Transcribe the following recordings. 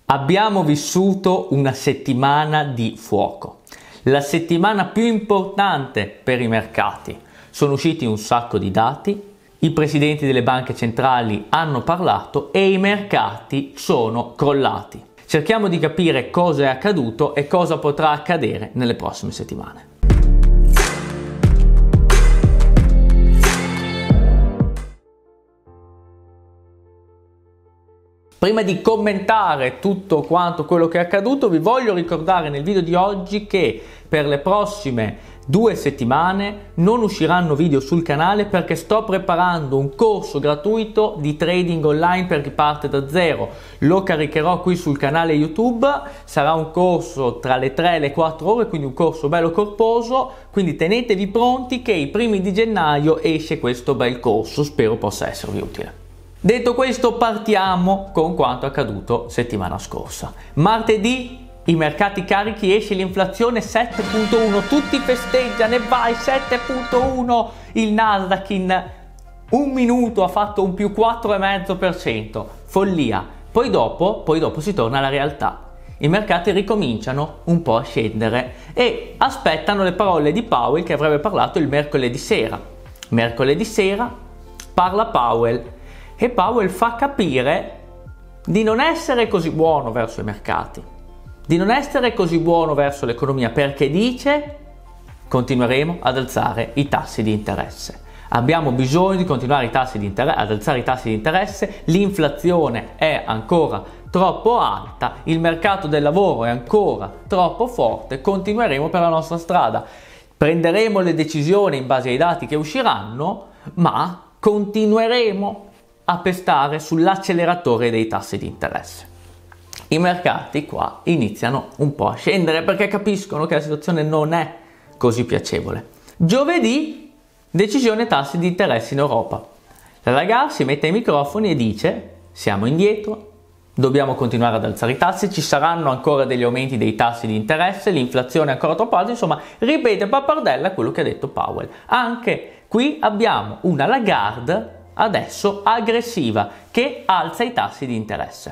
Abbiamo vissuto una settimana di fuoco, la settimana più importante per i mercati. Sono usciti un sacco di dati, i presidenti delle banche centrali hanno parlato e i mercati sono crollati. Cerchiamo di capire cosa è accaduto e cosa potrà accadere nelle prossime settimane. Prima di commentare tutto quanto quello che è accaduto, vi voglio ricordare nel video di oggi che per le prossime 2 settimane non usciranno video sul canale perché sto preparando un corso gratuito di trading online per chi parte da zero. Lo caricherò qui sul canale YouTube, sarà un corso tra le 3 e le 4 ore, quindi un corso bello corposo, quindi tenetevi pronti che i primi di gennaio esce questo bel corso, spero possa esservi utile. Detto questo, partiamo con quanto accaduto settimana scorsa. Martedì i mercati carichi, esce l'inflazione 7.1, tutti festeggiano e vai 7.1, il Nasdaq in un minuto ha fatto un più 4,5%, follia. Poi dopo si torna alla realtà. I mercati ricominciano un po' a scendere e aspettano le parole di Powell che avrebbe parlato il mercoledì sera. Mercoledì sera parla Powell. E Powell fa capire di non essere così buono verso i mercati, di non essere così buono verso l'economia, perché dice continueremo ad alzare i tassi di interesse. Abbiamo bisogno di continuare ad alzare i tassi di interesse, l'inflazione è ancora troppo alta, il mercato del lavoro è ancora troppo forte, continueremo per la nostra strada. Prenderemo le decisioni in base ai dati che usciranno, ma continueremo a pestare sull'acceleratore dei tassi di interesse. I mercati qua iniziano un po' a scendere perché capiscono che la situazione non è così piacevole. Giovedì, decisione tassi di interesse in Europa. La Lagarde si mette ai microfoni e dice: siamo indietro, dobbiamo continuare ad alzare i tassi, ci saranno ancora degli aumenti dei tassi di interesse, l'inflazione è ancora troppo alta, insomma ripete a pappardella quello che ha detto Powell. Anche qui abbiamo una Lagarde adesso aggressiva che alza i tassi di interesse.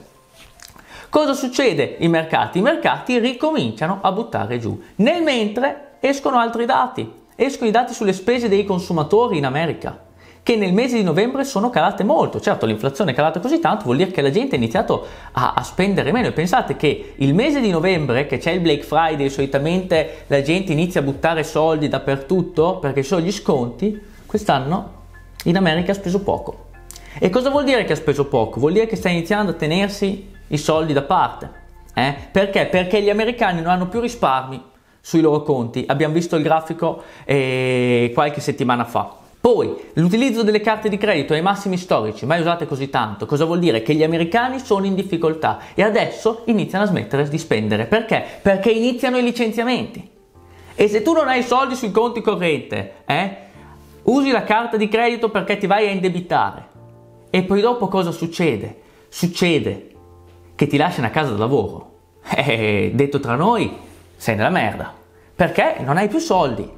Cosa succede? I mercati ricominciano a buttare giù. Nel mentre escono altri dati, escono i dati sulle spese dei consumatori in America, che nel mese di novembre sono calate molto. Certo, l'inflazione è calata così tanto, vuol dire che la gente ha iniziato a spendere meno. E pensate che il mese di novembre, che c'è il Black Friday, solitamente la gente inizia a buttare soldi dappertutto perché ci sono gli sconti, quest'anno in America ha speso poco. E cosa vuol dire che ha speso poco? Vuol dire che sta iniziando a tenersi i soldi da parte. Perché? Perché gli americani non hanno più risparmi sui loro conti. Abbiamo visto il grafico qualche settimana fa. Poi, l'utilizzo delle carte di credito ai massimi storici, mai usate così tanto. Cosa vuol dire? Che gli americani sono in difficoltà e adesso iniziano a smettere di spendere. Perché? Perché iniziano i licenziamenti. E se tu non hai soldi sui conti corrente, usi la carta di credito perché ti vai a indebitare e poi dopo cosa succede? Succede che ti lasciano a casa da lavoro. Detto tra noi, sei nella merda perché non hai più soldi.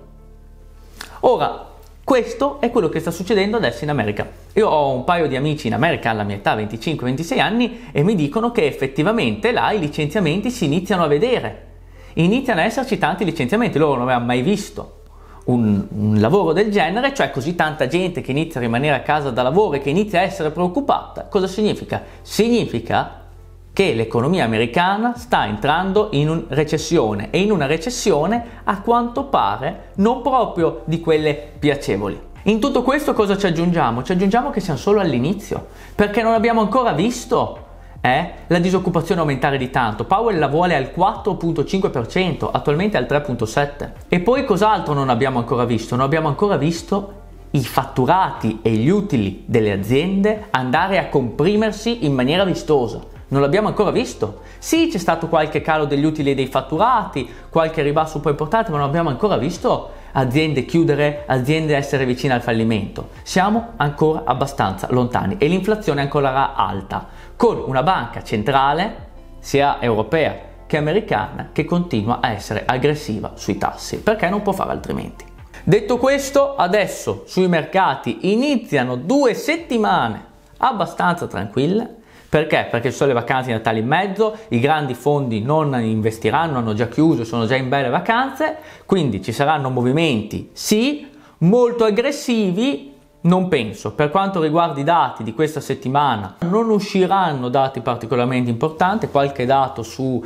Ora, questo è quello che sta succedendo adesso in America. Io ho un paio di amici in America alla mia età, 25-26 anni, e mi dicono che effettivamente là i licenziamenti si iniziano a vedere. Iniziano ad esserci tanti licenziamenti, loro non avevano mai visto un lavoro del genere, cioè così tanta gente che inizia a rimanere a casa da lavoro e che inizia a essere preoccupata. Cosa significa? Significa che l'economia americana sta entrando in una recessione, e in una recessione a quanto pare non proprio di quelle piacevoli. In tutto questo cosa ci aggiungiamo? Ci aggiungiamo che siamo solo all'inizio, perché non abbiamo ancora visto la disoccupazione aumentare di tanto. Powell la vuole al 4,5%, attualmente al 3,7%. E poi cos'altro non abbiamo ancora visto? Non abbiamo ancora visto i fatturati e gli utili delle aziende andare a comprimersi in maniera vistosa. Non l'abbiamo ancora visto. Sì, c'è stato qualche calo degli utili e dei fatturati, qualche ribasso un po' importante, ma non abbiamo ancora visto aziende chiudere, aziende essere vicine al fallimento. Siamo ancora abbastanza lontani e l'inflazione è ancora alta, con una banca centrale, sia europea che americana, che continua a essere aggressiva sui tassi, perché non può fare altrimenti. Detto questo, adesso sui mercati iniziano 2 settimane abbastanza tranquille, Perché? Perché ci sono le vacanze di Natale in mezzo, i grandi fondi non investiranno, hanno già chiuso, sono già in belle vacanze, quindi ci saranno movimenti, sì, molto aggressivi, non penso. Per quanto riguarda i dati di questa settimana, non usciranno dati particolarmente importanti, qualche dato su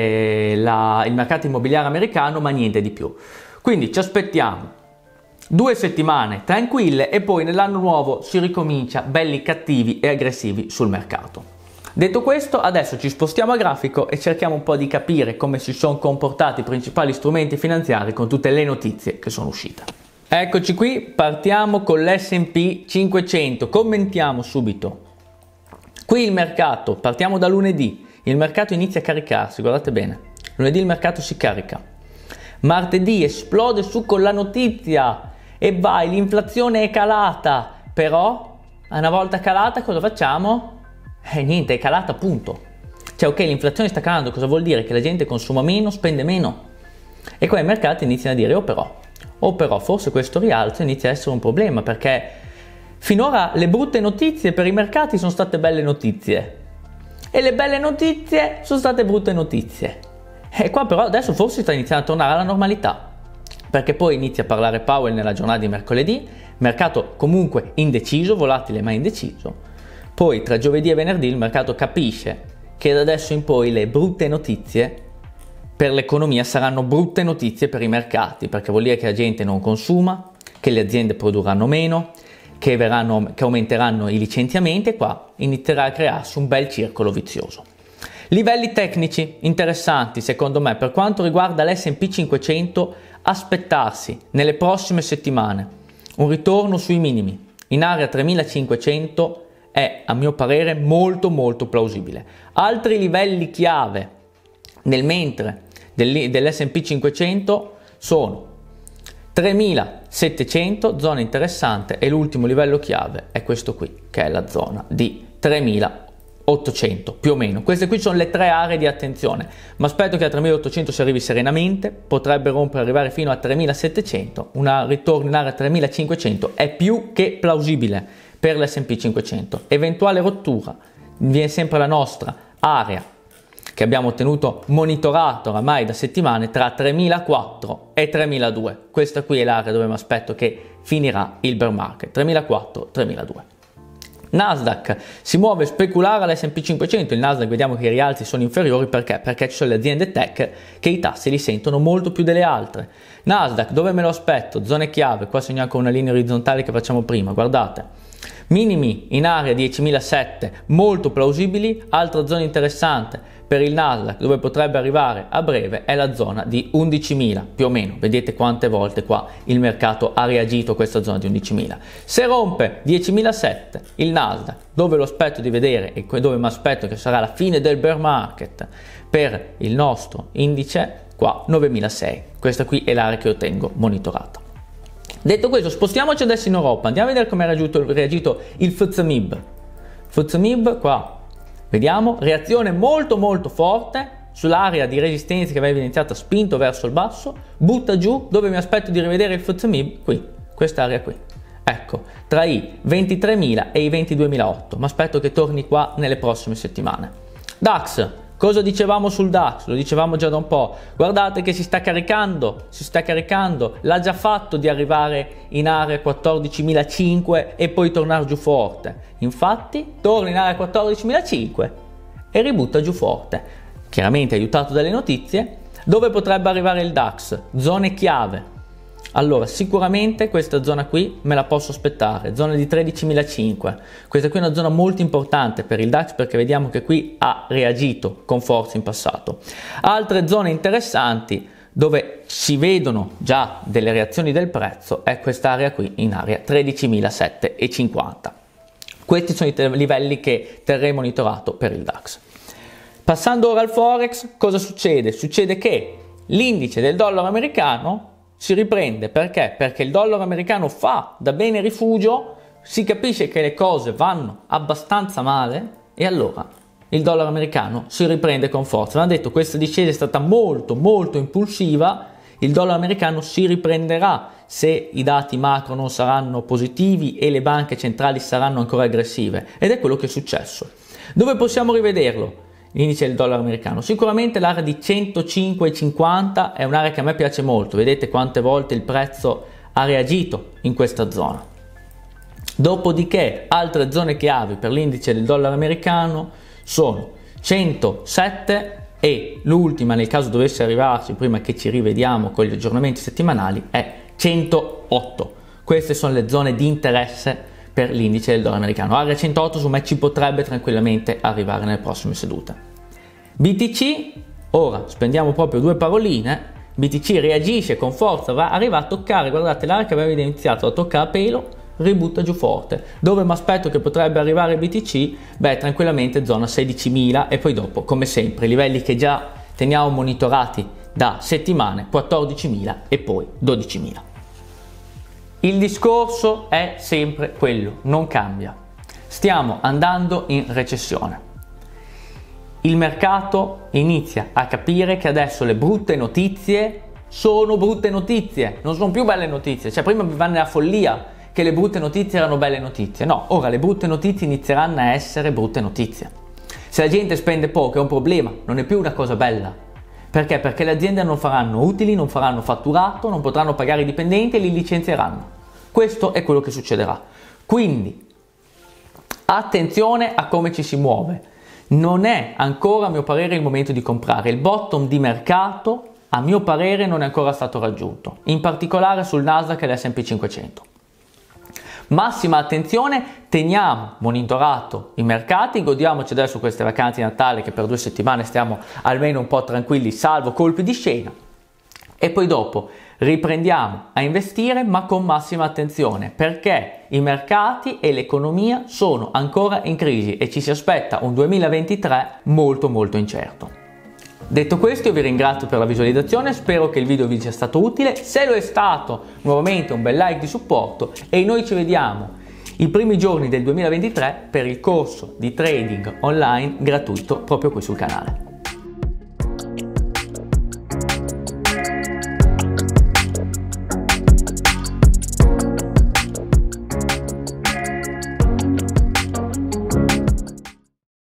il mercato immobiliare americano, ma niente di più. Quindi ci aspettiamo 2 settimane tranquille e poi nell'anno nuovo si ricomincia belli cattivi e aggressivi sul mercato. Detto questo, adesso ci spostiamo a grafico e cerchiamo un po' di capire come si sono comportati i principali strumenti finanziari con tutte le notizie che sono uscite. Eccoci qui, partiamo con l'S&P 500, commentiamo subito. Qui il mercato, partiamo da lunedì, il mercato inizia a caricarsi, guardate bene, lunedì il mercato si carica, martedì esplode su con la notizia e vai, l'inflazione è calata, però una volta calata cosa facciamo? Niente, è calata punto. Cioè ok, l'inflazione sta calando, cosa vuol dire? Che la gente consuma meno, spende meno. E qua i mercati iniziano a dire oh però forse questo rialzo inizia a essere un problema, perché finora le brutte notizie per i mercati sono state belle notizie e le belle notizie sono state brutte notizie. E qua però adesso forse sta iniziando a tornare alla normalità, perché poi inizia a parlare Powell nella giornata di mercoledì, mercato comunque indeciso, volatile ma indeciso. Poi tra giovedì e venerdì il mercato capisce che da adesso in poi le brutte notizie per l'economia saranno brutte notizie per i mercati, perché vuol dire che la gente non consuma, che le aziende produrranno meno, che aumenteranno i licenziamenti e qua inizierà a crearsi un bel circolo vizioso. Livelli tecnici interessanti secondo me per quanto riguarda l'S&P 500, aspettarsi nelle prossime settimane un ritorno sui minimi in area 3500 è a mio parere molto plausibile. Altri livelli chiave nel mentre dell'S&P 500 sono 3700, zona interessante, e l'ultimo livello chiave è questo qui, che è la zona di 3800 più o meno. Queste qui sono le 3 aree di attenzione, ma aspetto che a 3800 si arrivi serenamente, potrebbe rompere, arrivare fino a 3700, un ritorno in area 3500 è più che plausibile per l'S&P 500. Eventuale rottura viene sempre la nostra area che abbiamo tenuto monitorato oramai da settimane tra 3004 e 3002. Questa qui è l'area dove mi aspetto che finirà il bear market, 3004-3002. Nasdaq si muove a speculare all'S&P 500, il Nasdaq vediamo che i rialzi sono inferiori perché ci sono le aziende tech che i tassi li sentono molto più delle altre. Nasdaq dove me lo aspetto? Zone chiave, qua segno anche una linea orizzontale che facciamo prima, guardate. Minimi in area 10.007 molto plausibili, altra zona interessante per il Nasdaq dove potrebbe arrivare a breve è la zona di 11.000 più o meno, vedete quante volte qua il mercato ha reagito a questa zona di 11.000. Se rompe 10.007 il Nasdaq, dove lo aspetto di vedere e dove mi aspetto che sarà la fine del bear market per il nostro indice, qua 9.006, questa qui è l'area che io tengo monitorata. Detto questo, spostiamoci adesso in Europa, andiamo a vedere come ha reagito il FTSE/MIB. FTSE/MIB qua, vediamo, reazione molto forte sull'area di resistenza che aveva iniziato spinto verso il basso, butta giù, dove mi aspetto di rivedere il FTSE/MIB, qui, quest'area qui. Ecco, tra i 23.000 e i 22.008, ma aspetto che torni qua nelle prossime settimane. DAX. Cosa dicevamo sul DAX? Lo dicevamo già da un po', guardate che si sta caricando, l'ha già fatto di arrivare in area 14.005 e poi tornare giù forte, infatti torna in area 14.005 e ributta giù forte, chiaramente aiutato dalle notizie. Dove potrebbe arrivare il DAX? Zone chiave. Allora, sicuramente questa zona qui me la posso aspettare, zona di 13.005. Questa qui è una zona molto importante per il DAX perché vediamo che qui ha reagito con forza in passato. Altre zone interessanti dove si vedono già delle reazioni del prezzo è quest'area qui in area 13.750. Questi sono i livelli che terrei monitorato per il DAX. Passando ora al Forex, cosa succede? Succede che l'indice del dollaro americano si riprende, perché? Perché il dollaro americano fa da bene rifugio, si capisce che le cose vanno abbastanza male e allora il dollaro americano si riprende con forza. Abbiamo detto questa discesa è stata molto impulsiva, il dollaro americano si riprenderà se i dati macro non saranno positivi e le banche centrali saranno ancora aggressive ed è quello che è successo. Dove possiamo rivederlo? L'indice del dollaro americano, sicuramente l'area di 105,50 è un'area che a me piace molto, vedete quante volte il prezzo ha reagito in questa zona. Dopodiché altre zone chiavi per l'indice del dollaro americano sono 107 e l'ultima, nel caso dovesse arrivarci prima che ci rivediamo con gli aggiornamenti settimanali, è 108. Queste sono le zone di interesse per l'indice del dollaro americano. Area 108 su me ci potrebbe tranquillamente arrivare nelle prossime sedute. BTC, ora spendiamo proprio due paroline. BTC reagisce con forza, arriva a toccare, guardate l'area che aveva iniziato a toccare a pelo, ributta giù forte. Dove mi aspetto che potrebbe arrivare BTC? Beh, tranquillamente zona 16.000 e poi dopo, come sempre, i livelli che già teniamo monitorati da settimane, 14.000 e poi 12.000. Il discorso è sempre quello, non cambia. Stiamo andando in recessione. Il mercato inizia a capire che adesso le brutte notizie sono brutte notizie, non sono più belle notizie. Cioè prima vivevamo nella follia che le brutte notizie erano belle notizie. No, ora le brutte notizie inizieranno a essere brutte notizie. Se la gente spende poco è un problema, non è più una cosa bella. Perché? Perché le aziende non faranno utili, non faranno fatturato, non potranno pagare i dipendenti e li licenzieranno. Questo è quello che succederà. Quindi attenzione a come ci si muove. Non è ancora, a mio parere, il momento di comprare. Il bottom di mercato, a mio parere, non è ancora stato raggiunto, in particolare sul Nasdaq e l'S&P 500. Massima attenzione, teniamo monitorato i mercati, godiamoci adesso queste vacanze di Natale che per 2 settimane stiamo almeno un po' tranquilli, salvo colpi di scena, e poi dopo riprendiamo a investire, ma con massima attenzione, perché i mercati e l'economia sono ancora in crisi e ci si aspetta un 2023 molto molto incerto. Detto questo, io vi ringrazio per la visualizzazione, spero che il video vi sia stato utile. Se lo è stato, nuovamente un bel like di supporto e noi ci vediamo i primi giorni del 2023 per il corso di trading online gratuito proprio qui sul canale.